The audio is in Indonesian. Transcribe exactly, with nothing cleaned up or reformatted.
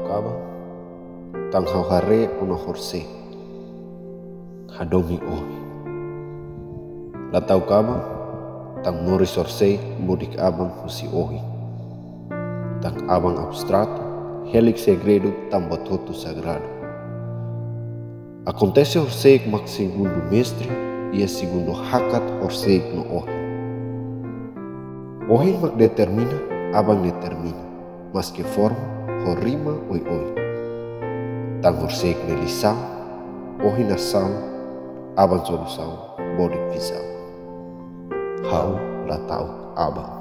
kaba tang hare una horse hadomi ohi la tau kaba tang mori sorse budik abang husi ohi tang abang abstrato helix segredo tam batoto sagrado. Acontece horseik mak segundo mestre ia segundo hakat horseik no ohi. Ohi mak determina abang determina mas que forma horrima oi oi. Tang horseik nelisau ohi nasau abang solusau bodik visau. Hau la tau abang.